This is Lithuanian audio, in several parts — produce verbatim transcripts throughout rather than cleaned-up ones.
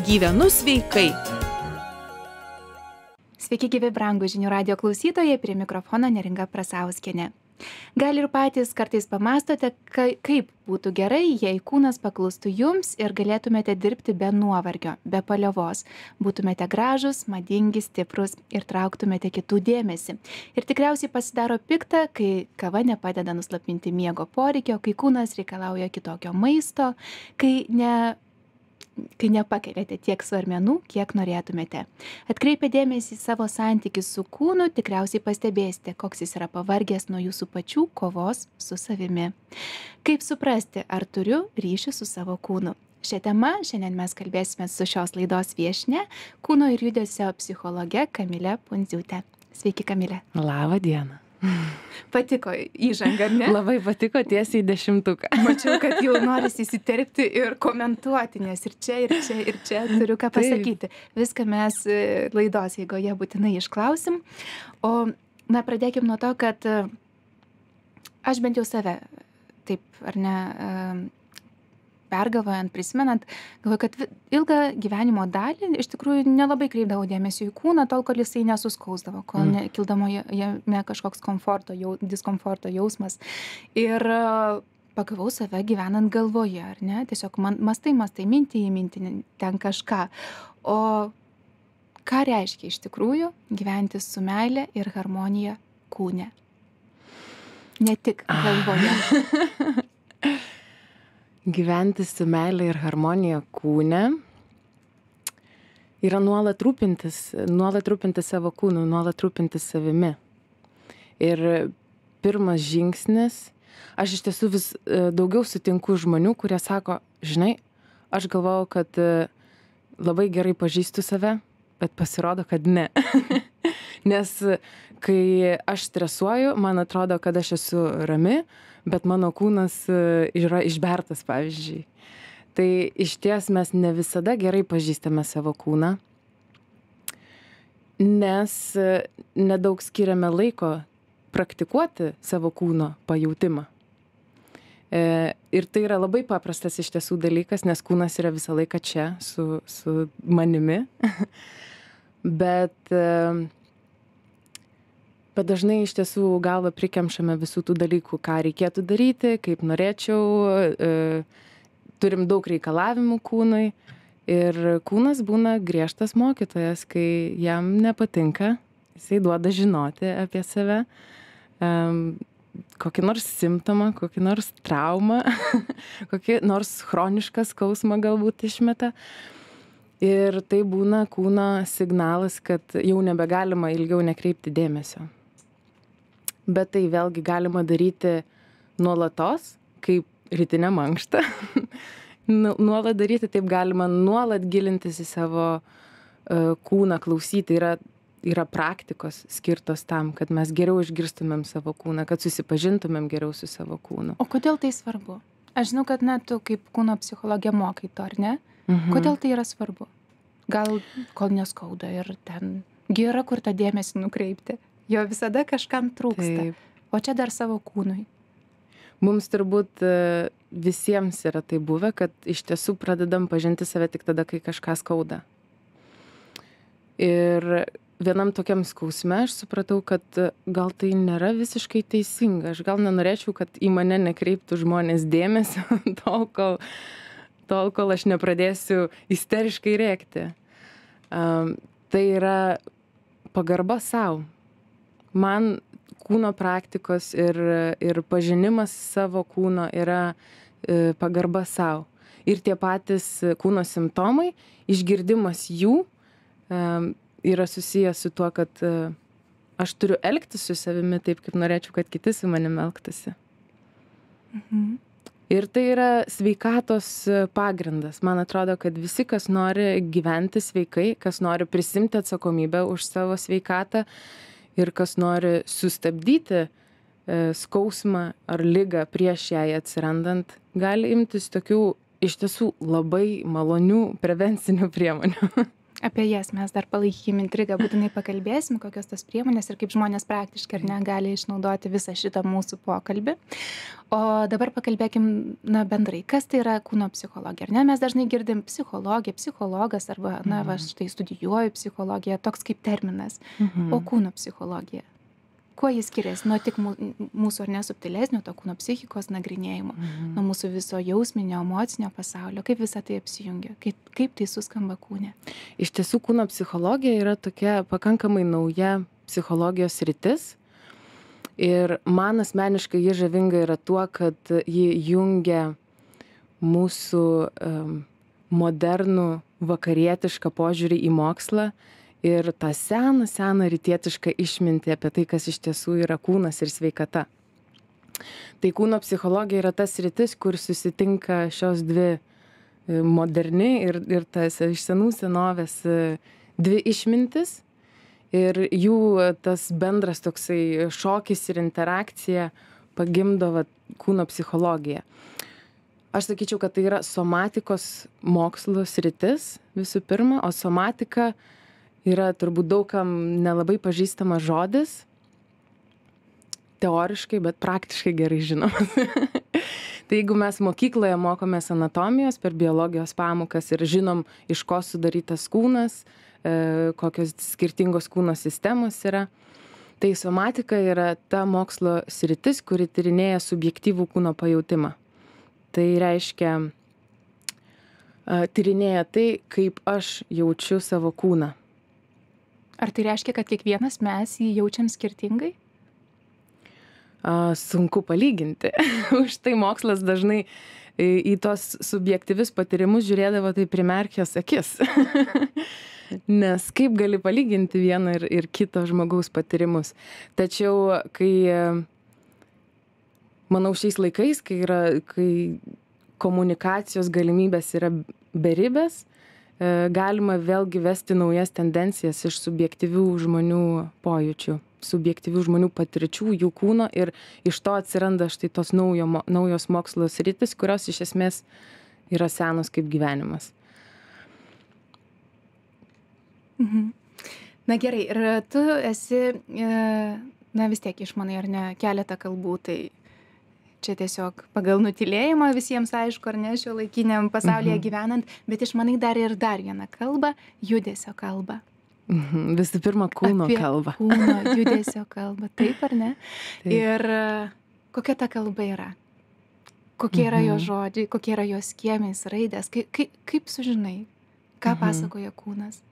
Gyvenu sveikai. Sveiki, gyvi brangūs žinių radijo klausytojai, prie mikrofono Neringa Prasauskienė. Gal ir patys kartais pamastote, kaip būtų gerai, jei kūnas paklustų jums ir galėtumėte dirbti be nuovargio, be paliovos. Būtumėte gražus, madingi, stiprus ir trauktumėte kitų dėmesį. Ir tikriausiai pasidaro pikta, kai kava nepadeda nuslapinti miego poreikio, kai kūnas reikalauja kitokio maisto, kai ne... kai nepakeliate tiek svarmenų, kiek norėtumėte. Atkreipę dėmesį į savo santykį su kūnu, tikriausiai pastebėsite, koks jis yra pavargęs nuo jūsų pačių kovos su savimi. Kaip suprasti, ar turiu ryšį su savo kūnu? Šią temą šiandien mes kalbėsime su šios laidos viešnia, kūno ir judesio psichologe Kamile Pundziūte. Sveiki, Kamile. Labą dieną. Patiko įžanga, ne? Labai patiko, tiesiai dešimtuką. Mačiau, kad jau norisi įsiterpti ir komentuoti, nes ir čia, ir čia, ir čia turiu ką pasakyti. Taip. Viską mes laidos eigoje būtinai išklausim. O, na, pradėkim nuo to, kad aš bent jau save, taip, ar ne, pergalvojant, prisimenant, galvoju, kad ilgą gyvenimo dalį iš tikrųjų nelabai kreipdavau dėmesio į kūną, tol, kol jisai nesuskausdavo, kol mm. nekildamo jame kažkoks komforto, jau, diskomforto jausmas. Ir pagavau save gyvenant galvoje, ar ne? Tiesiog man, mastai, mastai, minti į mintį, ten kažką. O ką reiškia iš tikrųjų gyventi su meile ir harmonija kūne? Ne tik galvoje. Gyventi su meile ir harmonija kūne yra nuolat rūpintis, nuolat rūpintis savo kūnu, nuolat rūpintis savimi. Ir pirmas žingsnis, aš iš tiesų vis daugiau sutinku žmonių, kurie sako, žinai, aš galvojau, kad labai gerai pažįstu save, bet pasirodo, kad ne. Nes kai aš stresuoju, man atrodo, kad aš esu rami, bet mano kūnas yra išbertas, pavyzdžiui. Tai iš ties mes ne visada gerai pažįstame savo kūną, nes nedaug skiriame laiko praktikuoti savo kūno pajautimą. Ir tai yra labai paprastas iš tiesų dalykas, nes kūnas yra visą laiką čia su, su manimi. Bet... Bet dažnai iš tiesų galvą prikemšame visų tų dalykų, ką reikėtų daryti, kaip norėčiau, e, turim daug reikalavimų kūnui ir kūnas būna griežtas mokytojas, kai jam nepatinka, jisai duoda žinoti apie save, e, kokį nors simptomą, kokį nors traumą, kokį nors chronišką skausmą galbūt išmeta. Ir tai būna kūno signalas, kad jau nebegalima ilgiau nekreipti dėmesio. Bet tai vėlgi galima daryti nuolatos, kaip rytinę mankštą. Nuolat daryti, taip galima nuolat gilintis į savo uh, kūną, klausyti. Yra, yra praktikos skirtos tam, kad mes geriau išgirstumėm savo kūną, kad susipažintumėm geriau su savo kūnu. O kodėl tai svarbu? Aš žinau, kad na, tu kaip kūno psichologė mokai to, ar ne? Mhm. Kodėl tai yra svarbu? Gal kol neskauda ir ten yra kur tą dėmesį nukreipti. Jo visada kažkam trūksta. Taip. O čia dar savo kūnui. Mums turbūt visiems yra tai buvę, kad iš tiesų pradedam pažinti save tik tada, kai kažką skauda. Ir vienam tokiam skausme aš supratau, kad gal tai nėra visiškai teisinga. Aš gal nenorėčiau, kad į mane nekreiptų žmonės dėmesio tol, kol, tol, kol aš nepradėsiu isteriškai rėkti. Um, tai yra pagarba sau. Man kūno praktikos ir, ir pažinimas savo kūno yra e, pagarba sau. Ir tie patys kūno simptomai, išgirdimas jų e, yra susijęs su tuo, kad e, aš turiu elgtis su savimi taip, kaip norėčiau, kad kiti su manim elgtųsi. Mhm. Ir tai yra sveikatos pagrindas. Man atrodo, kad visi, kas nori gyventi sveikai, kas nori prisimti atsakomybę už savo sveikatą ir kas nori sustabdyti e, skausmą ar ligą prieš jai atsirandant, gali imtis tokių iš tiesų labai malonių prevencinių priemonių. Apie jas mes dar palaikykim intrigą, būtinai pakalbėsim, kokios tos priemonės ir kaip žmonės praktiškai ar ne gali išnaudoti visą šitą mūsų pokalbį. O dabar pakalbėkim, na, bendrai, kas tai yra kūno psichologija, ar ne? Mes dažnai girdim psichologija, psichologas arba, na, va, štai studijuoju psichologiją, toks kaip terminas. Mhm. O kūno psichologija? Kuo jis skiriasi nuo tik mūsų ar nesubtilesnio to kūno psichikos nagrinėjimo, mhm. nuo mūsų viso jausminio, emocinio pasaulio, kaip visą tai apsijungia, kaip, kaip tai suskamba kūne? Iš tiesų, kūno psichologija yra tokia pakankamai nauja psichologijos sritis ir man asmeniškai ji žavinga yra tuo, kad ji jungia mūsų um, modernų vakarietišką požiūrį į mokslą ir tą seną, seną rytietišką išmintį apie tai, kas iš tiesų yra kūnas ir sveikata. Tai kūno psichologija yra tas sritis, kur susitinka šios dvi moderni ir, ir tas iš senų senovės dvi išmintis ir jų tas bendras toksai šokis ir interakcija pagimdo va, kūno psichologiją. Aš sakyčiau, kad tai yra somatikos mokslo sritis visų pirma, o somatika yra turbūt daugam nelabai pažįstamas žodis, teoriškai, bet praktiškai gerai žinomas. Tai jeigu mes mokykloje mokomės anatomijos per biologijos pamokas ir žinom, iš ko sudarytas kūnas, e, kokios skirtingos kūno sistemos yra, tai somatika yra ta mokslo sritis, kuri tyrinėja subjektyvų kūno pajautimą. Tai reiškia, e, tyrinėja tai, kaip aš jaučiu savo kūną. Ar tai reiškia, kad kiekvienas mes jį jaučiam skirtingai? A, sunku palyginti. Už tai mokslas dažnai į, į tos subjektyvius patyrimus žiūrėdavo tai primerkęs akis. Nes kaip gali palyginti vieną ir, ir kito žmogaus patyrimus. Tačiau, kai, manau, šiais laikais, kai, yra, kai komunikacijos galimybės yra beribės, galima vėlgi vesti naujas tendencijas iš subjektyvių žmonių pojūčių, subjektyvių žmonių patirčių, jų kūno ir iš to atsiranda štai tos naujo, naujos mokslo sritis, kurios iš esmės yra senos kaip gyvenimas. Mhm. Na gerai, ir tu esi, na vis tiek išmanai ar ne keletą kalbų, tai čia tiesiog pagal nutylėjimą visiems aišku, ar ne, šiuolaikiniam pasaulyje mhm. gyvenant, bet išmanai dar ir dar vieną kalbą, judesio kalbą. Mhm. Visų pirma, kūno Apie kalbą. Kūno, judesio kalbą, taip ar ne? Taip. Ir kokia ta kalba yra? Kokie yra jo žodžiai, kokie yra jo skiemenys, raidės? Kaip, kaip, kaip sužinai, ką mhm. pasakoja kūnas?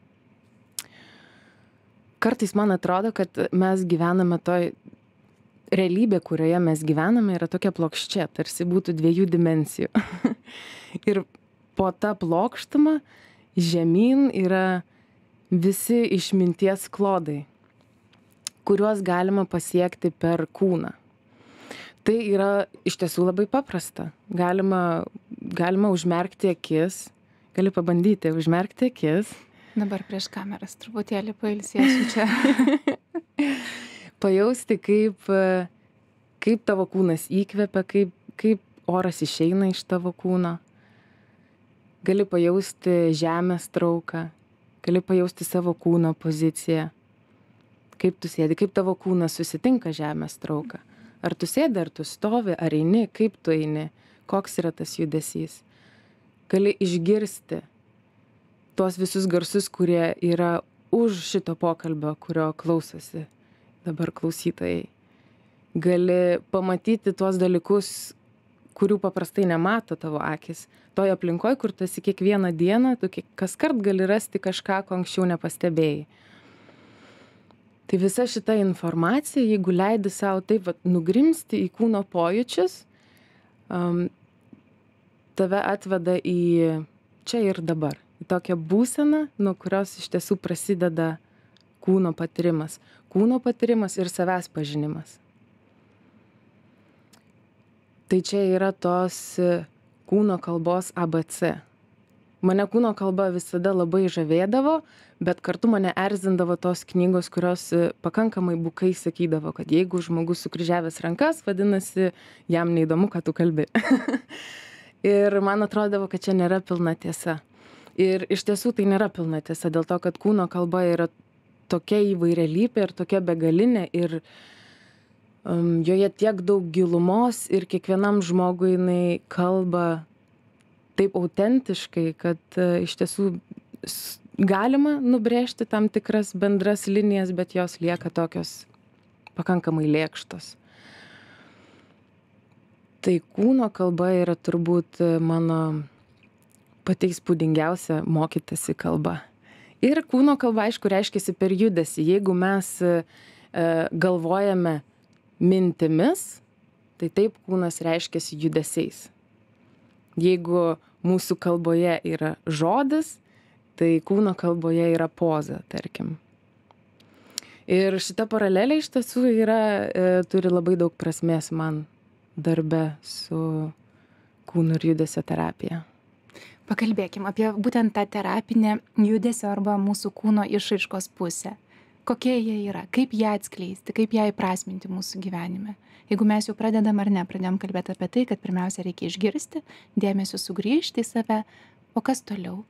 Kartais man atrodo, kad mes gyvename toj realybė, kurioje mes gyvename, yra tokia plokščia, tarsi būtų dviejų dimensijų. Ir po tą plokštumą žemyn yra visi išminties klodai, kuriuos galima pasiekti per kūną. Tai yra iš tiesų labai paprasta. Galima, galima užmerkti akis, gali pabandyti užmerkti akis. Dabar prieš kameras truputėlį pailsėsiu čia. Pajausti, kaip, kaip tavo kūnas įkvepia, kaip, kaip oras išeina iš tavo kūno. Gali pajausti žemės trauką, gali pajausti savo kūno poziciją. Kaip tu sėdi, kaip tavo kūnas susitinka žemės trauką. Ar tu sėdi, ar tu stovi, ar eini, kaip tu eini, koks yra tas judesys. Gali išgirsti tuos visus garsus, kurie yra už šito pokalbio, kurio klausosi dabar klausytojai. Gali pamatyti tuos dalykus, kurių paprastai nemato tavo akis. Toje aplinkoje, kur tu esi kiekvieną dieną, tu kaskart gali rasti kažką, ko anksčiau nepastebėjai. Tai visa šita informacija, jeigu leidi savo taip vat, nugrimsti į kūno pojūčius, um, tave atveda į čia ir dabar. Į tokią būseną, nuo kurios iš tiesų prasideda kūno patyrimas. Kūno patyrimas ir savęs pažinimas. Tai čia yra tos kūno kalbos A B C. Mane kūno kalba visada labai žavėdavo, bet kartu mane erzindavo tos knygos, kurios pakankamai bukai sakydavo, kad jeigu žmogus sukryžiavęs rankas, vadinasi, jam neįdomu, ką tu kalbi. Ir man atrodavo, kad čia nėra pilna tiesa. Ir iš tiesų tai nėra pilna tiesa, dėl to, kad kūno kalba yra tokia įvairialypė ir tokia begalinė ir um, joje tiek daug gilumos ir kiekvienam žmogui jinai kalba taip autentiškai, kad uh, iš tiesų s- galima nubrėžti tam tikras bendras linijas, bet jos lieka tokios pakankamai lėkštos. Tai kūno kalba yra turbūt uh, mano pati įspūdingiausia mokytasi kalba. Ir kūno kalba, aišku, reiškiasi per judesį. Jeigu mes uh, galvojame mintimis, tai taip kūnas reiškiasi judesiais. Jeigu mūsų kalboje yra žodis, tai kūno kalboje yra poza, tarkim. Ir šita paralelė iš tiesų yra, e, turi labai daug prasmės man darbe su kūno ir judesio terapija. Pakalbėkim apie būtent tą terapinę judesio arba mūsų kūno išraiškos pusę. Kokie jie yra, kaip ją atskleisti, kaip ją įprasminti mūsų gyvenime. Jeigu mes jau pradedam ar ne, pradedam kalbėti apie tai, kad pirmiausia reikia išgirsti, dėmesio sugrįžti į save, o kas toliau?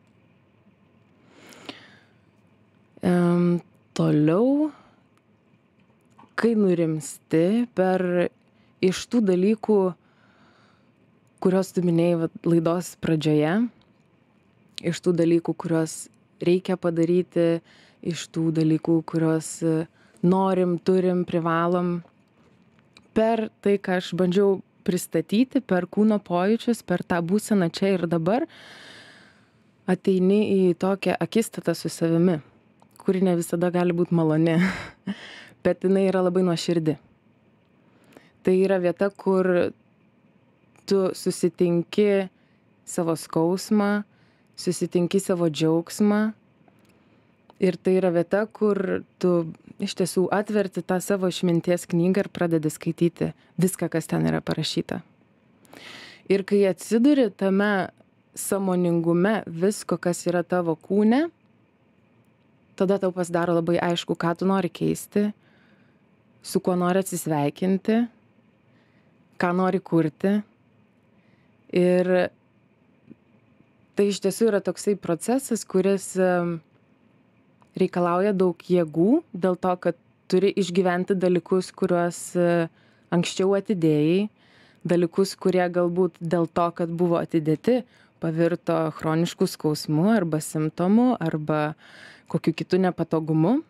Um, toliau, kai nurimsti per iš tų dalykų, kuriuos tu minėjai vat, laidos pradžioje, iš tų dalykų, kuriuos reikia padaryti, iš tų dalykų, kuriuos norim, turim, privalom, per tai, ką aš bandžiau pristatyti, per kūno pojūčius, per tą būseną čia ir dabar, ateini į tokią akistatą su savimi, kuri ne visada gali būti maloni, bet jinai yra labai nuoširdi. Tai yra vieta, kur tu susitinki savo skausmą, susitinki savo džiaugsmą ir tai yra vieta, kur tu iš tiesų atverti tą savo išminties knygą ir pradedi skaityti viską, kas ten yra parašyta. Ir kai atsiduri tame sąmoningume visko, kas yra tavo kūne, tada tau pasidaro labai aišku, ką tu nori keisti, su kuo nori atsisveikinti, ką nori kurti. Ir tai iš tiesų yra toksai procesas, kuris reikalauja daug jėgų, dėl to, kad turi išgyventi dalykus, kuriuos anksčiau atidėjai, dalykus, kurie galbūt dėl to, kad buvo atidėti, pavirto chroniškų skausmų arba simptomų arba kokiu kitu nepatogumu.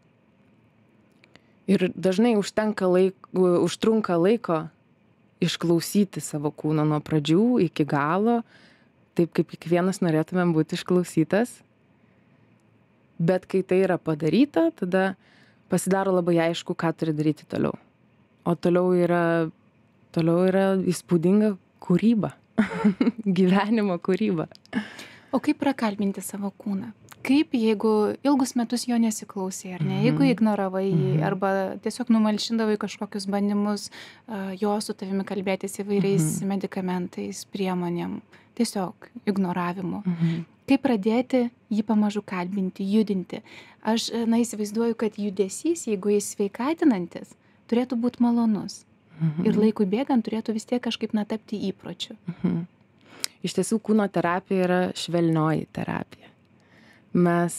Ir dažnai užtenka laik, užtrunka laiko išklausyti savo kūno nuo pradžių iki galo, taip kaip kiekvienas norėtumėm būti išklausytas. Bet kai tai yra padaryta, tada pasidaro labai aišku, ką turi daryti toliau. O toliau yra, toliau yra įspūdinga kūryba, gyvenimo kūryba. O kaip prakalbinti savo kūną? Kaip jeigu ilgus metus jo nesiklausai, ar ne? Jeigu ignoravai jį, arba tiesiog numalšindavai kažkokius bandymus uh, jo su tavimi kalbėtis įvairiais mhm. medikamentais, priemonėm, tiesiog ignoravimu. Mhm. Kaip pradėti jį pamažu kalbinti, judinti? Aš, na, įsivaizduoju, kad judesys, jeigu jis sveikatinantis, turėtų būti malonus. Mhm. Ir laikui bėgant turėtų vis tiek kažkaip natapti įpročiu. Mhm. Iš tiesų, kūno terapija yra švelnioji terapija. Mes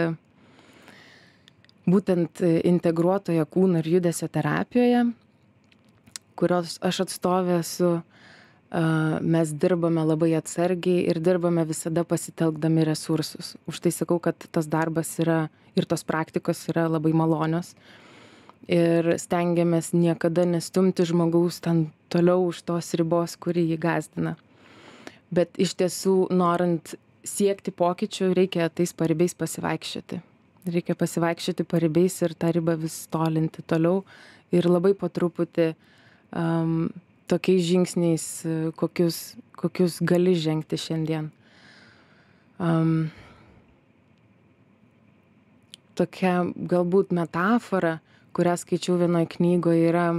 būtent integruotoje kūno ir judesio terapijoje, kurios aš atstovė esu, mes dirbame labai atsargiai ir dirbame visada pasitelkdami resursus. Už tai sakau, kad tas darbas yra ir tos praktikos yra labai malonios. Ir stengiamės niekada nestumti žmogaus ten toliau už tos ribos, kuri jį gąsdina. Bet iš tiesų, norint siekti pokyčių, reikia tais paribiais pasivaikščioti. Reikia pasivaikščioti paribiais ir tą ribą vis tolinti toliau. Ir labai po truputį um, tokiais žingsniais, kokius, kokius gali žengti šiandien. Um, tokia galbūt metafora, kurią skaičiau vienoje knygoje, yra,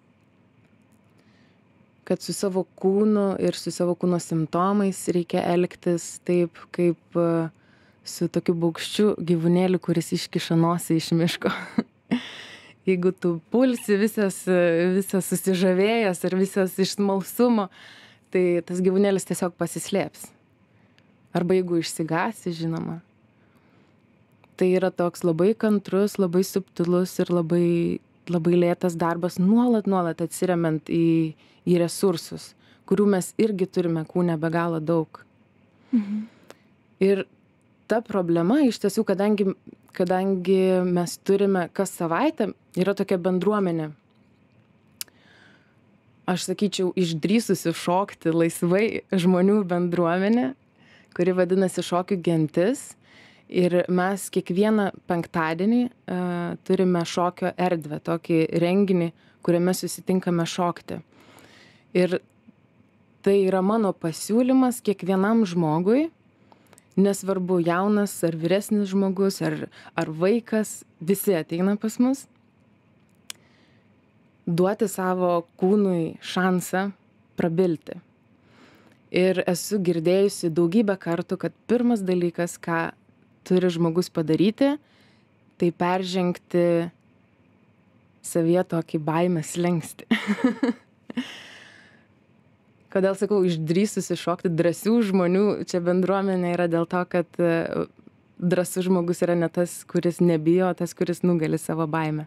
kad su savo kūnu ir su savo kūno simptomais reikia elgtis taip, kaip su tokiu baugščiu gyvūnėliu, kuris iškiša nosį iš miško. Jeigu tu pulsi visas, visas susižavėjęs ir visas iš smalsumo, tai tas gyvūnėlis tiesiog pasislėps. Arba jeigu išsigąsi, žinoma. Tai yra toks labai kantrus, labai subtilus ir labai, labai lėtas darbas, nuolat, nuolat atsiremiant į, į resursus, kurių mes irgi turime kūne be galo daug. Mhm. Ir ta problema iš tiesų, kadangi, kadangi mes turime kas savaitę, yra tokia bendruomenė. Aš sakyčiau, išdrįsusi šokti laisvai žmonių bendruomenė, kuri vadinasi Šokių gentis. Ir mes kiekvieną penktadienį uh, turime šokio erdvę, tokį renginį, kuriame susitinkame šokti. Ir tai yra mano pasiūlymas kiekvienam žmogui, nesvarbu jaunas ar vyresnis žmogus, ar, ar vaikas, visi ateina pas mus, duoti savo kūnui šansą prabilti. Ir esu girdėjusi daugybę kartų, kad pirmas dalykas, ką turi žmogus padaryti, tai peržengti savyje tokį baimės slenkstį. Kodėl sakau, išdrįsusi šokti drąsių žmonių, čia bendruomenė yra dėl to, kad drąsus žmogus yra ne tas, kuris nebijo, tas, kuris nugali savo baimę.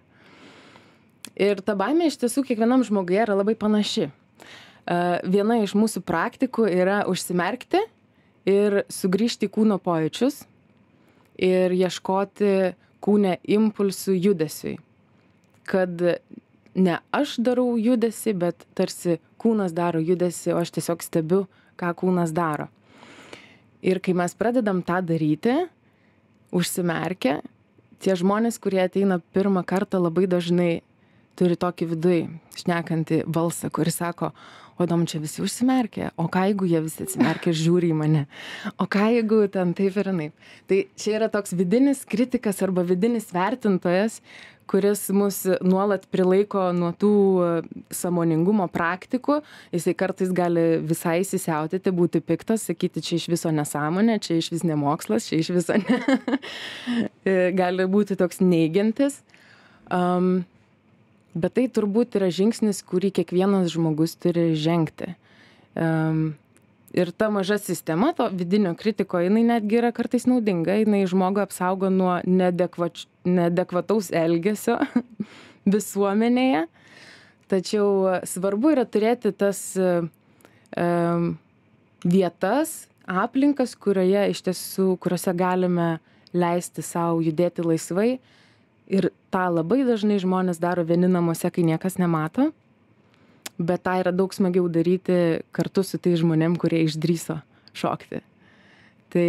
Ir ta baimė iš tiesų kiekvienam žmoguje yra labai panaši. Viena iš mūsų praktikų yra užsimerkti ir sugrįžti į kūno pojūčius ir ieškoti kūne impulsų judesiui. Kad ne aš darau judesį, bet tarsi kūnas daro judesį, o aš tiesiog stebiu, ką kūnas daro. Ir kai mes pradedam tą daryti, užsimerkę, tie žmonės, kurie ateina pirmą kartą, labai dažnai turi tokį viduj šnekantį balsą, kuris sako, o dom čia visi užsimerkė, o ką jeigu jie visi atsimerkė ir žiūri į mane, o ką jeigu ten taip ir anaip. Tai čia yra toks vidinis kritikas arba vidinis vertintojas, kuris mus nuolat prilaiko nuo tų sąmoningumo praktikų. Jisai kartais gali visai įsisiautėti, būti piktas, sakyti, čia iš viso nesąmonė, čia iš vis nemokslas, čia iš viso ne. Gali būti toks neigiantis. Um, Bet tai turbūt yra žingsnis, kurį kiekvienas žmogus turi žengti. Um, ir ta maža sistema, to vidinio kritiko, jinai netgi yra kartais naudinga, jinai žmogų apsaugo nuo neadekvač, neadekvataus elgesio visuomenėje. Tačiau svarbu yra turėti tas um, vietas, aplinkas, kurioje iš tiesų, kuriuose galime leisti savo judėti laisvai. Ir tą labai dažnai žmonės daro vieni namuose, kai niekas nemato, bet tą yra daug smagiau daryti kartu su tais žmonėm, kurie išdrįso šokti. Tai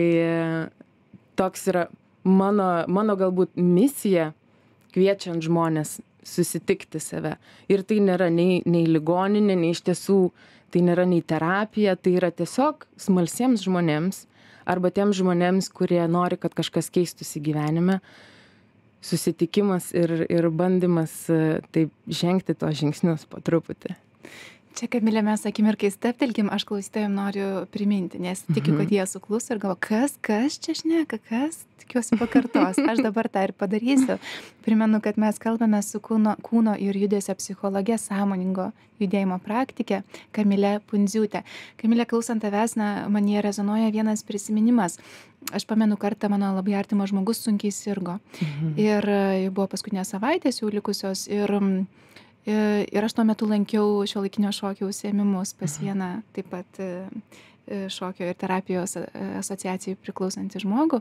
toks yra mano, mano galbūt misija, kviečiant žmonės susitikti save. Ir tai nėra nei, nei ligoninė, nei iš tiesų, tai nėra nei terapija, tai yra tiesiog smalsiems žmonėms arba tiems žmonėms, kurie nori, kad kažkas keistųsi gyvenime. Susitikimas ir, ir bandymas taip žengti tos žingsnius po truputį. Čia, Kamilė, mes akimirkai steptelkim, aš klausytojams noriu priminti, nes tikiu, kad jie suklus ir galvo, kas, kas čia šneka, kas, tikiuosi pakartos. Aš dabar tą ir padarysiu. Primenu, kad mes kalbame su kūno, kūno ir judesio psichologė, sąmoningo judėjimo praktikė Kamilė Pundziūtė. Kamilė, klausant tavęs, na, man jie rezonuoja vienas prisiminimas. Aš pamenu, kartą mano labai artimas žmogus sunkiai sirgo. Mhm. Ir buvo paskutinės savaitės jau likusios ir Ir aš tuo metu lankiau šiuolaikinio šokio užsiėmimus pas vieną taip pat šokio ir terapijos asociacijai priklausantį žmogų.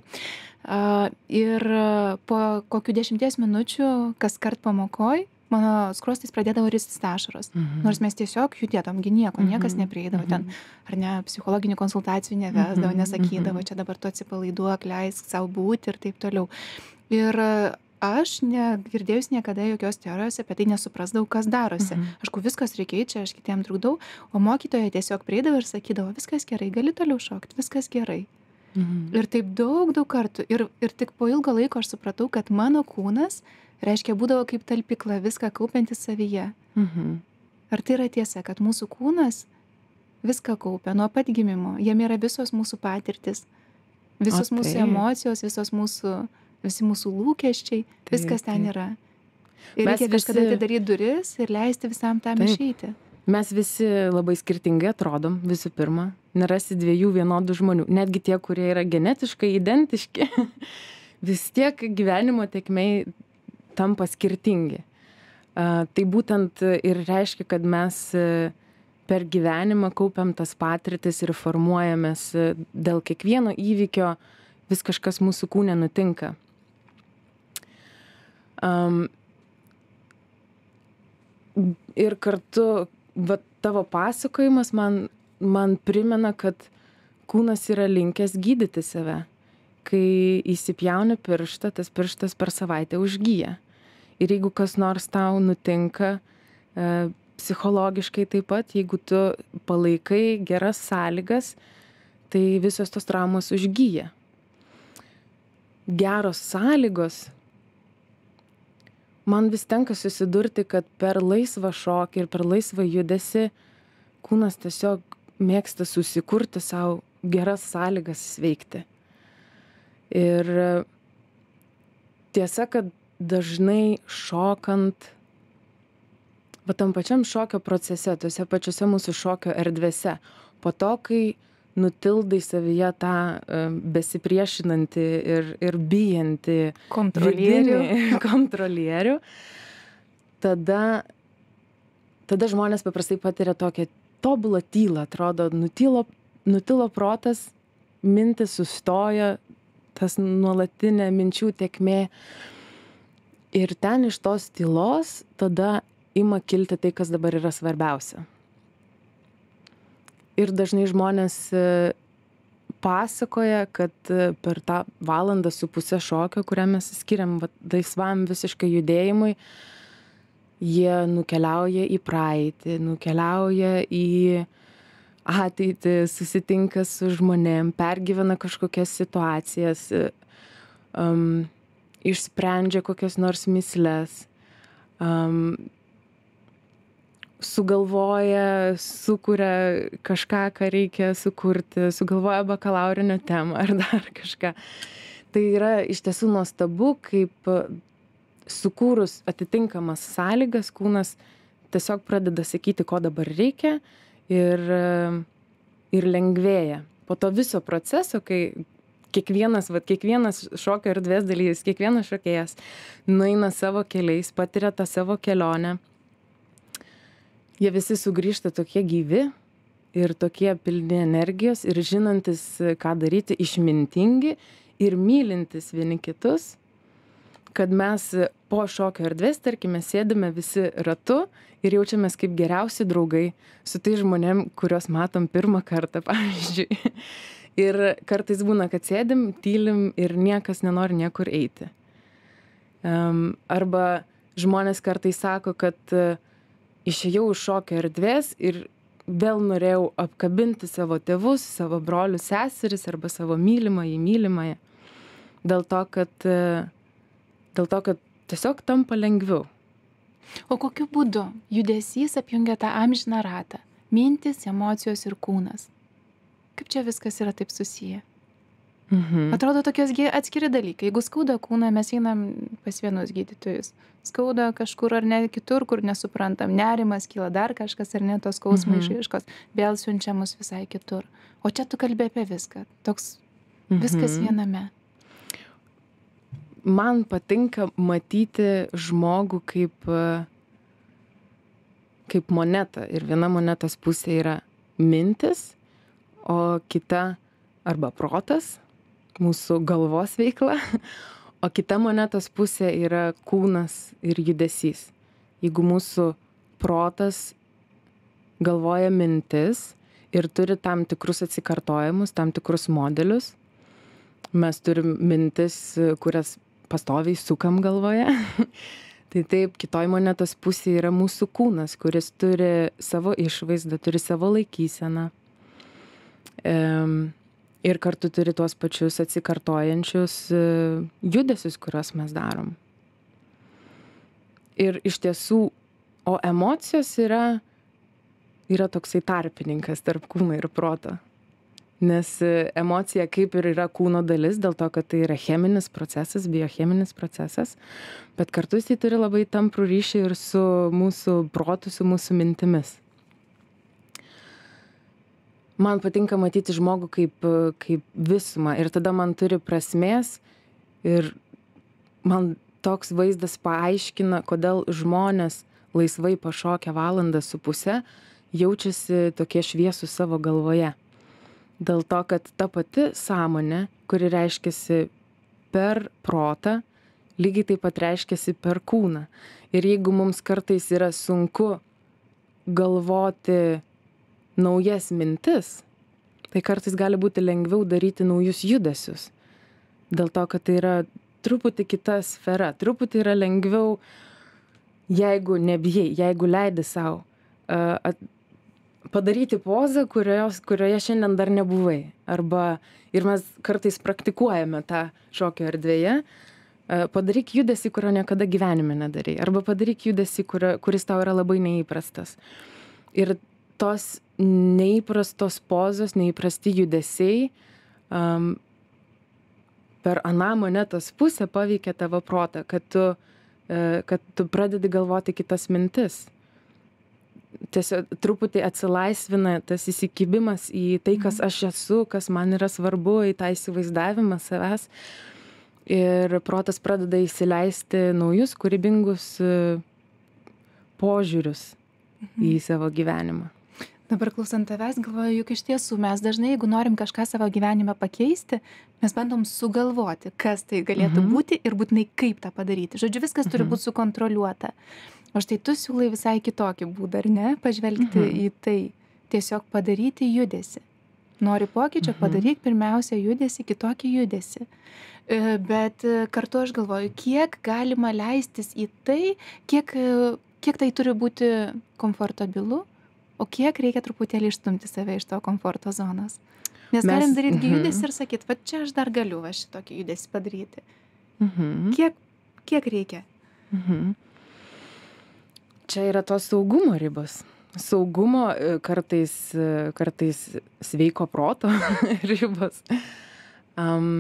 Ir po kokių dešimties minučių, kas kart pamokoj, mano skruostais pradėdavo ristis ašaros. Mhm. Nors mes tiesiog judėtom, gi nieko, niekas neprieidavo ten, ar ne, psichologinių konsultacijų nevesdavo, nesakydavo, čia dabar tu atsipalaiduok, leisk savo būti ir taip toliau. Ir aš negirdėjus niekada jokios teorijos apie tai, nesuprasdavau, kas darosi. Mhm. Aišku, viskas reikia, čia aš kitiem trukdau, o mokytoja tiesiog prieidavo ir sakydavo, viskas gerai, gali toliau šokti, viskas gerai. Mhm. Ir taip daug, daug kartų. Ir, ir tik po ilgo laiko aš supratau, kad mano kūnas, reiškia, būdavo kaip talpykla, viską kaupiantis savyje. Mhm. Ar tai yra tiesa, kad mūsų kūnas viską kaupia nuo pat gimimo, jame yra visos mūsų patirtis, visos okay. mūsų emocijos, visos mūsų visi mūsų lūkesčiai, viskas ten yra. Ir mes reikia kažkada visi... atidaryti duris ir leisti visam tam taip. Išeiti. Mes visi labai skirtingai atrodom, visų pirma. Nerasi dviejų vienodų žmonių. Netgi tie, kurie yra genetiškai identiški, vis tiek gyvenimo tėkmei tampa skirtingi. Tai būtent ir reiškia, kad mes per gyvenimą kaupiam tas patirtis ir formuojamės dėl kiekvieno įvykio, vis kažkas mūsų kūne nutinka. Um, ir kartu va, tavo pasakojimas man, man primena, kad kūnas yra linkęs gydyti save. Kai įsipjauni pirštą, tas pirštas per savaitę užgyja. Ir jeigu kas nors tau nutinka, e, psichologiškai taip pat, jeigu tu palaikai geras sąlygas, tai visos tos traumos užgyja. Geros sąlygos, man vis tenka susidurti, kad per laisvą šokį ir per laisvą judesį kūnas tiesiog mėgsta susikurti savo geras sąlygas sveikti. Ir tiesa, kad dažnai šokant, va tam pačiam šokio procese, tuose pačiuose mūsų šokio erdvėse, po to, kai nutildai savyje tą uh, besipriešinantį ir, ir bijantį kontrolierių, vidinį kontrolierių, tada, tada žmonės paprastai patiria tokią tobulą tylą, atrodo, nutilo, nutilo protas, mintis sustoja, tas nuolatinė minčių tėkmė. Ir ten iš tos tylos tada ima kilti tai, kas dabar yra svarbiausia. Ir dažnai žmonės pasakoja, kad per tą valandą su pusę šokio, kurią mes skiriam laisvam visiškai judėjimui, jie nukeliauja į praeitį, nukeliauja į ateitį, susitinka su žmonėm, pergyvena kažkokias situacijas, um, išsprendžia kokias nors mįsles, um, sugalvoja, sukuria kažką, ką reikia sukurti, sugalvoja bakalaurinę temą ar dar kažką. Tai yra iš tiesų nuostabu, kaip sukūrus atitinkamas sąlygas, kūnas tiesiog pradeda sakyti, ko dabar reikia ir, ir lengvėja. Po to viso proceso, kai kiekvienas, va, kiekvienas šokio erdvės dalyvis, kiekvienas šokėjas nueina savo keliais, patiria tą savo kelionę, jie visi sugrįžta tokie gyvi ir tokie pilni energijos ir žinantis, ką daryti, išmintingi ir mylintis vieni kitus, kad mes po šokio erdvės, tarkime, sėdime visi ratu ir jaučiamės kaip geriausi draugai su tai žmonėm, kuriuos matom pirmą kartą, pavyzdžiui. Ir kartais būna, kad sėdim, tylim ir niekas nenori niekur eiti. Um, arba žmonės kartais sako, kad uh, išėjau iš šokio erdvės ir vėl norėjau apkabinti savo tėvus, savo brolius, seseris arba savo mylimąjį, mylimąją. Dėl to, kad, uh, dėl to, kad tiesiog tampa lengviau. O kokiu būdu judesys apjungia tą amžiną ratą? Mintis, emocijos ir kūnas. Kaip čia viskas yra taip susiję? Mhm. Atrodo tokios atskiri dalykai. Jeigu skauda kūną, mes einam pas vienus gydytojus. Skauda kažkur ar ne kitur, kur nesuprantam. Nerimas kyla, dar kažkas ar ne tos skausmo mhm. išraiškos. Vėl siunčia mus visai kitur. O čia tu kalbė apie viską. Toks viskas mhm. viename. Man patinka matyti žmogų kaip, kaip monetą. Ir viena monetos pusė yra mintis, o kita arba protas, mūsų galvos veikla, o kita monetos pusė yra kūnas ir judesys. Jeigu mūsų protas galvoja mintis ir turi tam tikrus atsikartojimus, tam tikrus modelius, mes turim mintis, kurias pastoviai sukam galvoje. Tai taip, kitoj monetos pusėje yra mūsų kūnas, kuris turi savo išvaizdą, turi savo laikyseną. Ir kartu turi tuos pačius atsikartojančius judesius, kuriuos mes darom. Ir iš tiesų, o emocijos yra, yra toksai tarpininkas tarp kūno ir proto. Nes emocija kaip ir yra kūno dalis, dėl to, kad tai yra cheminis procesas, biocheminis procesas, bet kartu jis turi labai tamprų ryšį ir su mūsų protu, su mūsų mintimis. man patinka matyti žmogų kaip, kaip visumą ir tada man turi prasmės ir man toks vaizdas paaiškina, kodėl žmonės laisvai pašokę valandą su puse jaučiasi tokie šviesūs savo galvoje. Dėl to, kad ta pati sąmonė, kuri reiškiasi per protą, lygiai taip pat reiškiasi per kūną. Ir jeigu mums kartais yra sunku galvoti naujas mintis, tai kartais gali būti lengviau daryti naujus judesius. Dėl to, kad tai yra truputį kita sfera, truputį yra lengviau, jeigu nebijai, jeigu leidi savo uh, at, padaryti pozą, kurios, kurioje šiandien dar nebuvai. Arba ir mes kartais praktikuojame tą šokio erdvėje, uh, padaryk judesį, kurio niekada gyvenime nedarai. Arba padaryk judesį, kurio, kuris tau yra labai neįprastas. Ir tos neįprastos pozos, neįprasti judesiai um, per aną monetos pusę paveikia tavo protą, kad tu, uh, kad tu pradedi galvoti kitas mintis. Tiesiog truputį atsilaisvina tas įsikibimas į tai, kas aš esu, kas man yra svarbu, į tą įsivaizdavimą savęs. Ir protas pradeda įsileisti naujus, kūrybingus požiūrius į savo gyvenimą. Dabar klausant tavęs, galvoju, juk iš tiesų mes dažnai, jeigu norim kažką savo gyvenime pakeisti, mes bandom sugalvoti, kas tai galėtų mhm. būti ir būtinai kaip tą padaryti. Žodžiu, viskas turi būti sukontroliuota. O štai tu siūlai visai kitokį būdą, ar ne? Pažvelgti mhm. į tai. Tiesiog padaryti judesį. Nori pokyčio, mhm. padaryk pirmiausia judesį, kitokį judesį. Bet kartu aš galvoju, kiek galima leistis į tai, kiek, kiek tai turi būti komfortabilu, o kiek reikia truputėlį išstumti save iš to komforto zonos. Nes Mes, galim daryti mhm. judesį ir sakyti, va čia aš dar galiu va šitokį judesį padaryti. Mhm. Kiek, kiek reikia? Mhm. Čia yra tos saugumo ribos. Saugumo kartais, kartais sveiko proto ribos. Um,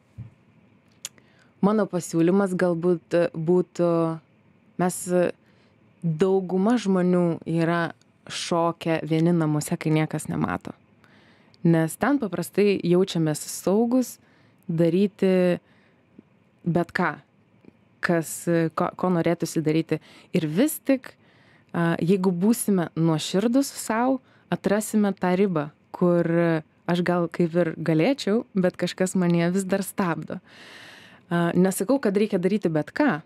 mano pasiūlymas galbūt būtų, mes dauguma žmonių yra šokę vieni namuose, kai niekas nemato. Nes ten paprastai jaučiamės saugus daryti bet ką, kas, ko, ko norėtųsi daryti. Ir vis tik, jeigu būsime nuoširdus savo, atrasime tą ribą, kur aš gal kaip ir galėčiau, bet kažkas mane vis dar stabdo. Nesakau, kad reikia daryti bet ką,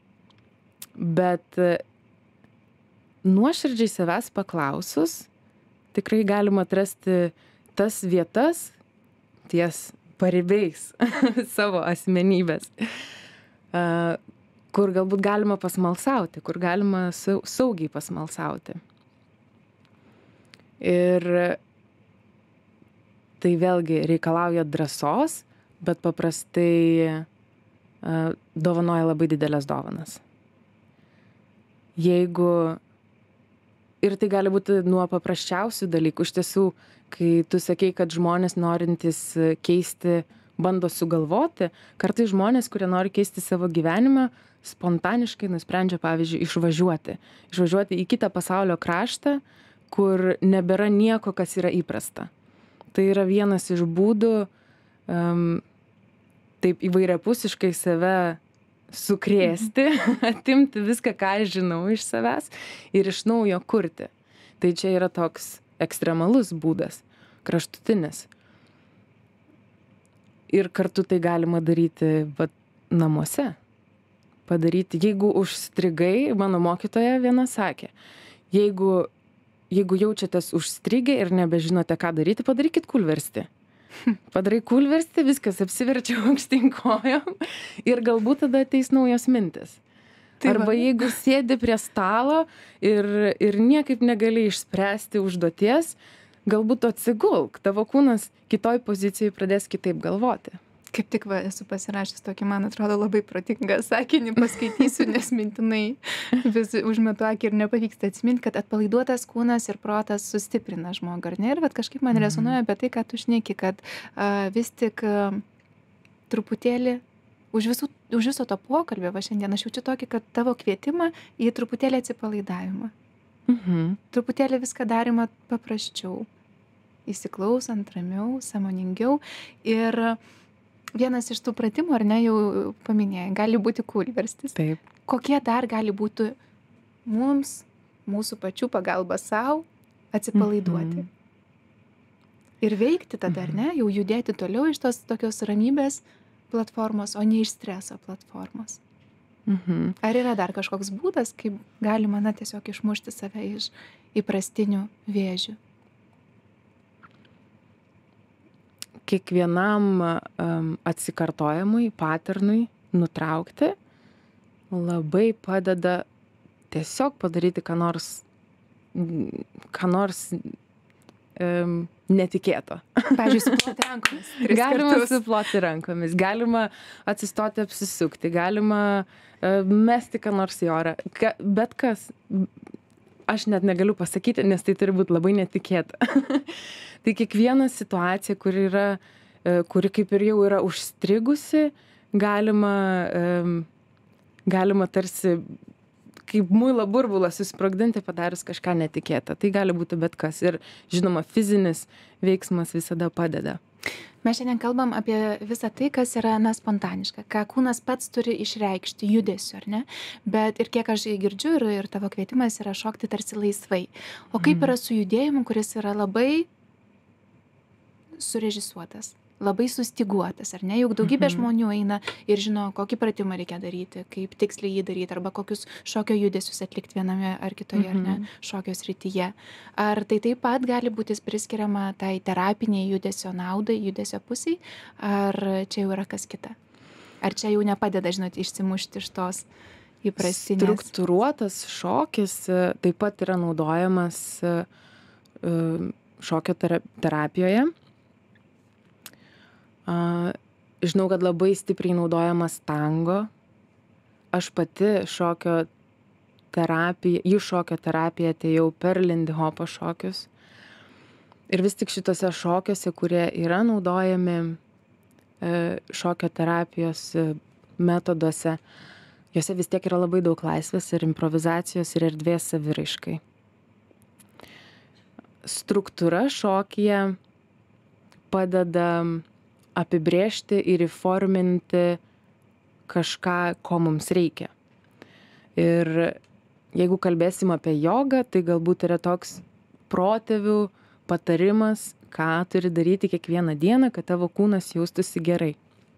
bet nuoširdžiai savęs paklausus, tikrai galima atrasti tas vietas ties paribiais savo asmenybės, kur galbūt galima pasmalsauti, kur galima saugiai pasmalsauti. Ir tai vėlgi reikalauja drąsos, bet paprastai dovanoja labai didelės dovanas. Jeigu, ir tai gali būti nuo paprasčiausių dalykų, iš tiesų, kai tu sakei, kad žmonės norintys keisti bando sugalvoti, kartais žmonės, kurie nori keisti savo gyvenimą, spontaniškai nusprendžia, pavyzdžiui, išvažiuoti. Išvažiuoti į kitą pasaulio kraštą, kur nebėra nieko, kas yra įprasta. Tai yra vienas iš būdų um, taip įvairiapusiškai save sukrėsti, atimti viską, ką aš žinau iš savęs ir iš naujo kurti. Tai čia yra toks ekstremalus būdas, kraštutinis. Ir kartu tai galima daryti vat, namuose. Padaryti, jeigu užstrigai, mano mokytoja viena sakė, jeigu, jeigu jaučiatės užstrigę ir nebežinote, ką daryti, padarykit kūlverstį. Padarai kūlverstį, viskas apsiverčia aukštyn kojom ir galbūt tada ateis naujos mintis. Tai Arba va. Jeigu sėdi prie stalo ir, ir niekaip negali išspręsti užduoties, galbūt atsigulk, tavo kūnas kitoj pozicijai pradės kitaip galvoti. Kaip tik va, esu pasirašęs tokį, man atrodo, labai protingą sakinį, paskaitysiu, nes mintinai vis užmetu akį ir nepavyksta atsiminti, kad atpalaiduotas kūnas ir protas sustiprina žmogų, ar ne? Ir vat kažkaip man rezonuoja apie tai, ką tu šneki, kad a, vis tik a, truputėlį už, visų, už viso to pokalbio, va šiandien aš jaučiu tokį, kad tavo kvietimą į truputėlį atsipalaidavimą. Mhm. Truputėlį viską darymą paprasčiau. įsiklausant ramiau, sąmoningiau. Ir vienas iš tų pratimų, ar ne, jau paminėjai, gali būti kūlverstis. Taip. Kokie dar gali būti mums, mūsų pačių pagalba savo atsipalaiduoti? Mhm. Ir veikti tada, ar ne, jau judėti toliau iš tos tokios ramybės platformos, o ne iš streso platformos. Mhm. Ar yra dar kažkoks būdas, kaip galima, na, tiesiog išmušti save iš įprastinių vėžių? Kiekvienam um, atsikartojimui, paternui nutraukti labai padeda tiesiog padaryti ką nors, ką nors um, netikėto. Pavyzdžiui, suploti rankomis. Galima suploti rankomis, galima atsistoti, apsisukti, galima uh, mesti ką nors į orą. Ka, bet kas, aš net negaliu pasakyti, nes tai turi būti labai netikėta. Tai kiekviena situacija, kuri yra, uh, kuri kaip ir jau yra užstrigusi, galima, um, galima tarsi kaip muilo burbulą susprogdinti padarius kažką netikėtą. Tai gali būti bet kas. Ir žinoma, fizinis veiksmas visada padeda. Mes šiandien kalbam apie visą tai, kas yra, na, spontaniška, ką kūnas pats turi išreikšti judesiu, ar ne? Bet ir kiek aš girdžiu, ir, ir tavo kvietimas yra šokti tarsi laisvai. O kaip yra su judėjimu, kuris yra labai surežisuotas, labai sustiguotas, ar ne? Juk daugybė žmonių eina ir žino, kokį pratimą reikia daryti, kaip tiksliai jį daryti, arba kokius šokio judesius atlikti viename ar kitoje, ar ne, šokio srityje. Ar tai taip pat gali būti priskiriama tai terapiniai judesio naudai, judesio pusiai, ar čia jau yra kas kita? Ar čia jau nepadeda, žinot, išsimušti iš tos įprastinės? Struktūruotas šokis taip pat yra naudojamas šokio terapijoje. Uh, žinau, kad labai stipriai naudojamas tango. Aš pati šokio terapiją, į šokio terapiją atėjau per Lindy Hopo šokius. Ir vis tik šitose šokiuose, kurie yra naudojami uh, šokio terapijos uh, metoduose, juose vis tiek yra labai daug laisvės ir improvizacijos ir erdvės saviraiškai. Struktūra šokyje padeda apibrėžti ir įforminti kažką, ko mums reikia. Ir jeigu kalbėsim apie jogą, tai galbūt yra toks protėvių patarimas, ką turi daryti kiekvieną dieną, kad tavo kūnas jaustųsi gerai.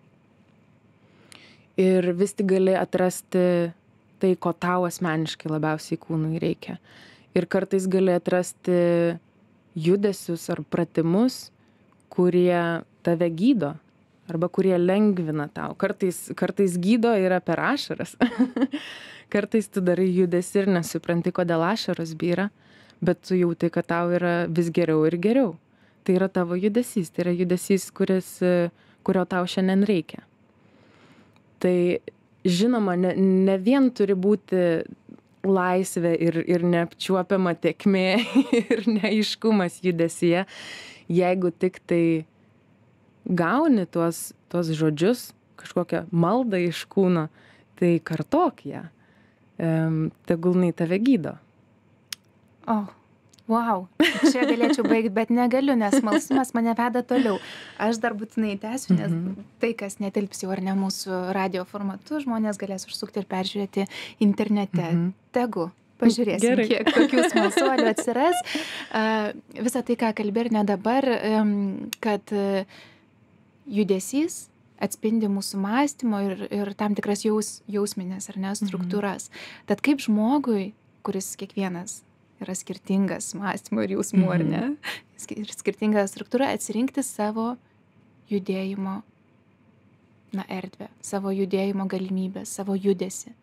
Ir vis tik gali atrasti tai, ko tau asmeniškai labiausiai kūnui reikia. Ir kartais gali atrasti judesius ar pratimus, kurie tave gydo, arba kurie lengvina tau. Kartais, kartais gydo yra per ašaras. Kartais tu darai judesį ir nesupranti, kodėl ašaros byra, bet tu jauti, kad tau yra vis geriau ir geriau. Tai yra tavo judesys, tai yra judesys, kuris, kurio tau šiandien reikia. Tai žinoma, ne, ne vien turi būti laisvė ir, ir neapčiuopiama tėkmė ir neaiškumas judesyje, jeigu tik tai gauni tuos, tuos žodžius, kažkokią maldą iš kūno, tai kartok ją. Um, tegul jinai tave gydo. O, oh, wow, čia galėčiau baigti, bet negaliu, nes smalsumas mane veda toliau. Aš dar būtinai tęsiu, nes mm-hmm. tai, kas netilps jau ar ne mūsų radio formatu, žmonės galės užsukti ir peržiūrėti internete. Mm-hmm. Tegu. Pažiūrėsim, Gerai. Kiek tokių smalsuolių atsiras. Uh, visą tai, ką kalbė ir ne dabar, um, kad uh, judesys atspindi mūsų mąstymo ir, ir tam tikras jaus, jausminės ar ne struktūras. Mhm. Tad kaip žmogui, kuris kiekvienas yra skirtingas mąstymo ir jausmų, mhm. ar ne, ir skirtinga struktūra, atsirinkti savo judėjimo, na, erdvę, savo judėjimo galimybę, savo judesį.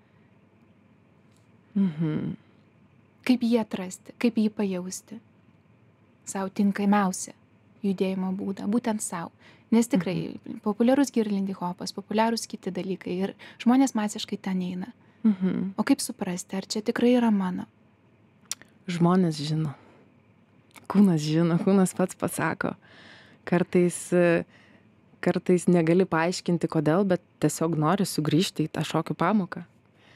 Mhm. Kaip jį atrasti, kaip jį pajausti, savo tinkamiausią judėjimo būdą, būtent savo. Nes tikrai mhm. populiarus gi ir Lindy Hopas, populiarūs kiti dalykai ir žmonės masiškai ten eina. Mhm. O kaip suprasti, ar čia tikrai yra mano? Žmonės žino. Kūnas žino, kūnas pats pasako. Kartais, kartais negali paaiškinti kodėl, bet tiesiog nori sugrįžti į tą šokių pamoką.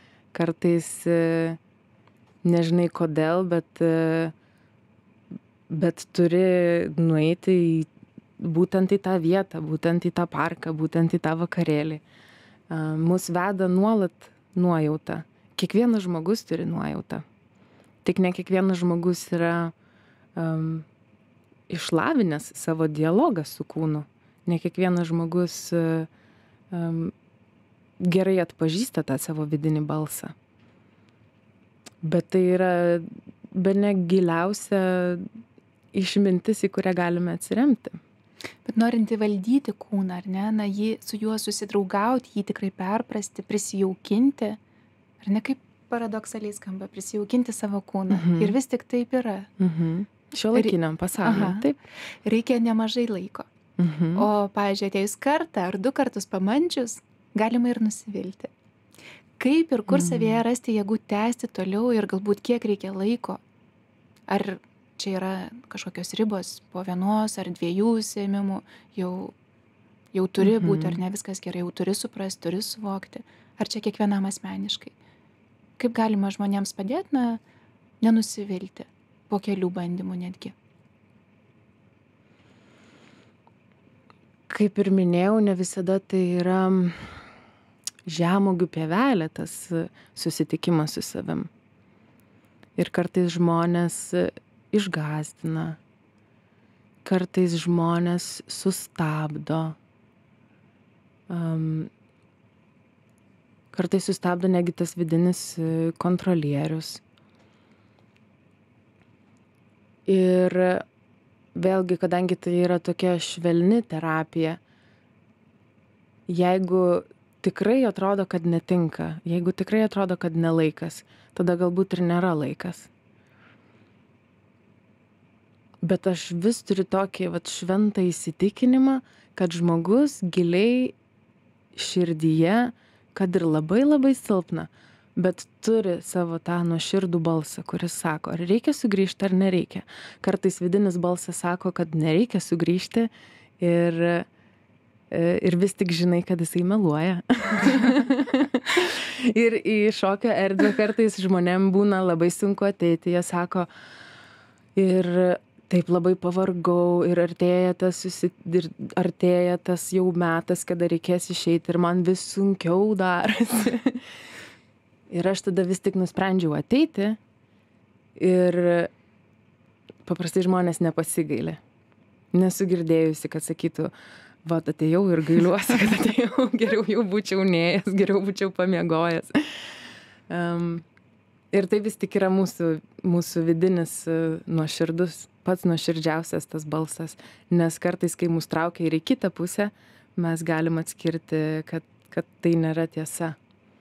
Kartais nežinai kodėl, bet, bet turi nueiti į, būtent į tą vietą, būtent į tą parką, būtent į tą vakarėlį. Mus veda nuolat nuojauta. Kiekvienas žmogus turi nuojautą. Tik ne kiekvienas žmogus yra um, išlavinęs savo dialogą su kūnu. Ne kiekvienas žmogus um, gerai atpažįsta tą savo vidinį balsą. Bet tai yra bene giliausia išmintis, į kurią galime atsiremti. Bet norint įvaldyti kūną, ar ne, na, jį, su juo susidraugauti, jį tikrai perprasti, prisijaukinti, ar ne, kaip paradoksaliai skamba, prisijaukinti savo kūną. Mhm. Ir vis tik taip yra. Mhm. Šiuolaikiniam pasaulyje. Taip. Reikia nemažai laiko. Mhm. O, pavyzdžiui, atėjus kartą ar du kartus pamandžius, galima ir nusivilti. Kaip ir kur mhm. savyje rasti jėgų tęsti toliau ir galbūt kiek reikia laiko? Ar čia yra kažkokios ribos po vienos ar dviejų užsiėmimų, jau, jau turi mhm. būti, ar ne viskas gerai, jau turi suprasti, turi suvokti. Ar čia kiekvienam asmeniškai? Kaip galima žmonėms padėti, na, nenusivilti po kelių bandymų netgi? Kaip ir minėjau, ne visada tai yra žemuogių pievelė tas susitikimas su savim. Ir kartais žmonės išgąsdina, kartais žmonės sustabdo, um, kartais sustabdo negi tas vidinis kontrolierius. Ir vėlgi, kadangi tai yra tokia švelni terapija, jeigu tikrai atrodo, kad netinka, jeigu tikrai atrodo, kad nelaikas, tada galbūt ir nėra laikas. Bet aš vis turiu tokį vat, šventą įsitikinimą, kad žmogus giliai širdyje, kad ir labai labai silpna, bet turi savo tą nuoširdų balsą, kuris sako, ar reikia sugrįžti ar nereikia. Kartais vidinis balsas sako, kad nereikia sugrįžti ir, ir vis tik žinai, kad jisai meluoja. Ir į šokio erdvę kartais žmonėm būna labai sunku ateiti, jie sako, ir taip labai pavargau ir artėja tas, susi... ir artėja tas jau metas, kada reikės išeiti ir man vis sunkiau darosi. Ir aš tada vis tik nusprendžiau ateiti ir paprastai žmonės nepasigailė. Nesu girdėjusi, kad sakytų, va, atėjau ir gailiuosi, kad atėjau, geriau jau būčiau nėjęs, geriau būčiau pamiegojęs. Um, ir tai vis tik yra mūsų, mūsų vidinis uh, nuoširdus, pats nuoširdžiausias tas balsas, nes kartais, kai mus traukia ir į kitą pusę, mes galim atskirti, kad, kad tai nėra tiesa.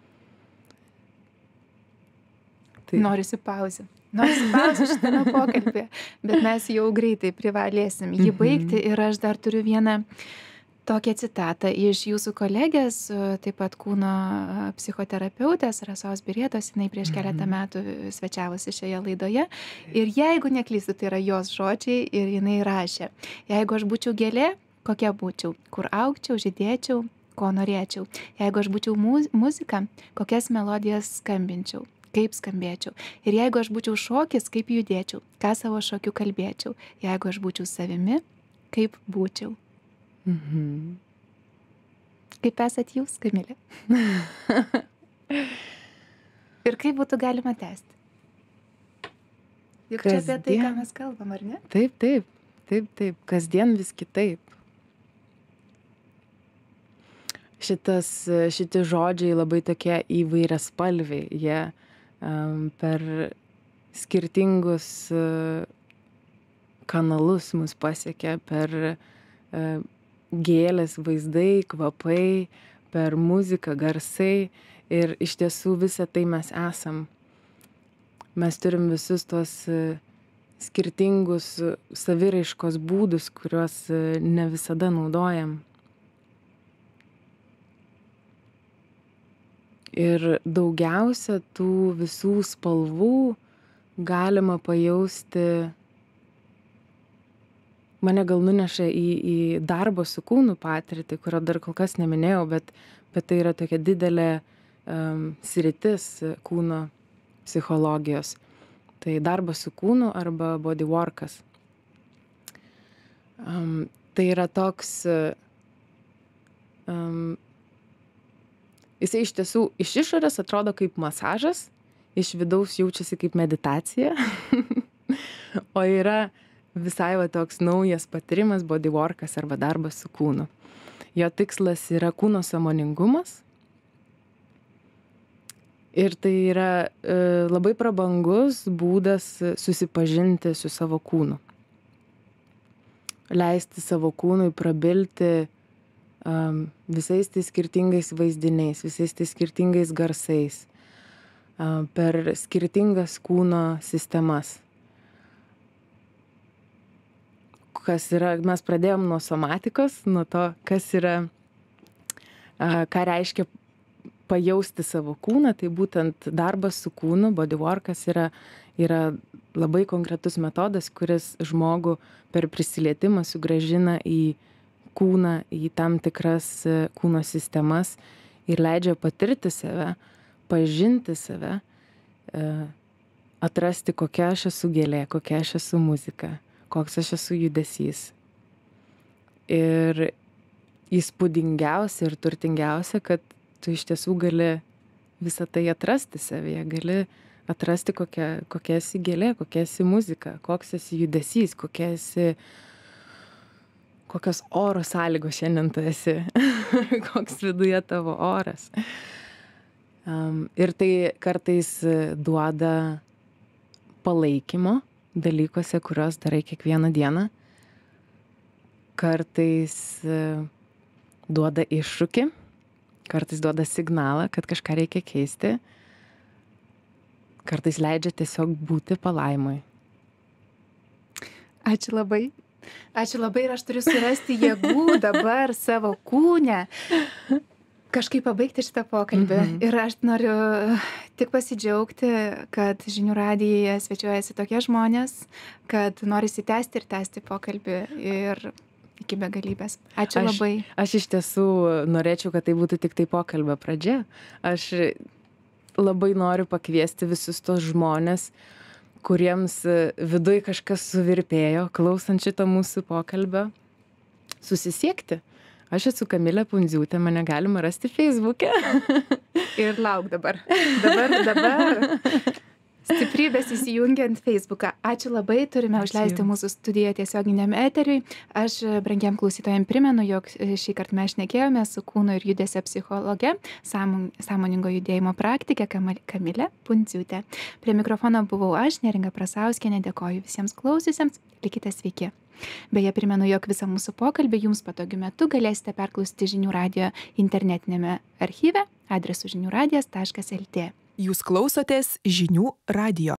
Tai... Norisi pauzę. Norisi pauzę šitame pokalbį, bet mes jau greitai privalėsim jį baigti ir aš dar turiu vieną tokią citatą iš jūsų kolegės, taip pat kūno psichoterapeutės Rasos Birėtos, jinai prieš keletą metų svečiavosi šioje laidoje ir jeigu neklystu, tai yra jos žodžiai ir jinai rašė, jeigu aš būčiau gėlė, kokia būčiau, kur augčiau, žydėčiau, ko norėčiau, jeigu aš būčiau muzika, kokias melodijas skambinčiau, kaip skambėčiau, ir jeigu aš būčiau šokis, kaip judėčiau, ką savo šokiu kalbėčiau, jeigu aš būčiau savimi, kaip būčiau. Mhm. Kaip esat jūs, Kamilė? Ir kaip būtų galima tęsti? Juk čia apie tai, ką mes kalbam, ar ne? Taip, taip, taip, taip, kasdien vis kitaip. Šitas, šitie žodžiai labai tokie įvairiaspalviai, jie um, per skirtingus uh, kanalus mus pasiekia, per uh, gėlės, vaizdai, kvapai, per muziką, garsai ir iš tiesų visą tai mes esam. Mes turim visus tuos skirtingus saviraiškos būdus, kuriuos ne visada naudojam. Ir daugiausia tų visų spalvų galima pajausti, mane gal nuneša į, į darbo su kūnu patirtį, kurio dar kol kas neminėjau, bet, bet tai yra tokia didelė um, sritis kūno psichologijos. Tai darbas su kūnu arba bodyworkas. Um, tai yra toks, um, jisai iš tiesų iš išorės atrodo kaip masažas, iš vidaus jaučiasi kaip meditacija, o yra visai va toks naujas patyrimas, bodyworkas arba darbas su kūnu. Jo tikslas yra kūno sąmoningumas. Ir tai yra e, labai prabangus būdas susipažinti su savo kūnu. Leisti savo kūnui prabilti um, visais tais skirtingais vaizdiniais, visais tais skirtingais garsais, um, per skirtingas kūno sistemas. Kas yra, mes pradėjom nuo somatikos, nuo to, kas yra, a, ką reiškia pajausti savo kūną, tai būtent darbas su kūnu, bodyworkas yra, yra labai konkretus metodas, kuris žmogų per prisilietimą sugrąžina į kūną, į tam tikras kūno sistemas ir leidžia patirti save, pažinti save, atrasti, kokia aš esu gėlė, kokia aš esu muzika, koks aš esu judesys. Ir įspūdingiausia ir turtingiausia, kad tu iš tiesų gali visą tai atrasti savyje, gali atrasti, kokia, kokia esi gėlė, kokia esi muzika, koks esi judesys, kokia esi, kokios oro sąlygos šiandien tu esi, koks viduje tavo oras. Um, ir tai kartais duoda palaikymo dalykuose, kuriuos darai kiekvieną dieną. Kartais duoda iššūkį, kartais duoda signalą, kad kažką reikia keisti. Kartais leidžia tiesiog būti palaimoj. Ačiū labai. Ačiū labai ir aš turiu surasti jėgų dabar savo kūne kažkaip pabaigti šitą pokalbį. Mhm. Ir aš noriu tik pasidžiaugti, kad Žinių radijuje svečiuojasi tokie žmonės, kad norisi tęsti ir tęsti pokalbį ir iki begalybės. Ačiū aš, labai. Aš iš tiesų norėčiau, kad tai būtų tik tai pokalbio pradžia. Aš labai noriu pakviesti visus tos žmonės, kuriems viduj kažkas suvirpėjo, klausant šito mūsų pokalbio, susisiekti. Aš esu Kamilė Pundziūtė, mane galima rasti Facebook'e. Ir lauk dabar. Dabar, dabar. Stiprybės įsijungiant Facebooką. Ačiū labai, turime Ačiū. Užleisti mūsų studiją tiesioginiam eteriui. Aš brangiam klausytojam primenu, jog šį kartą mes šnekėjome su kūno ir judesio psichologe, sąmoningo judėjimo praktikė Kamilė Pundziūtė. Prie mikrofono buvau aš, Neringa Prasauskienė, dėkoju visiems klausiusiems, likite sveiki. Beje, primenu, jog visą mūsų pokalbį jums patogiu metu galėsite perklausyti Žinių radijo internetinėme archyve adresu žinių radijas taškas lt. Jūs klausotės Žinių radijo.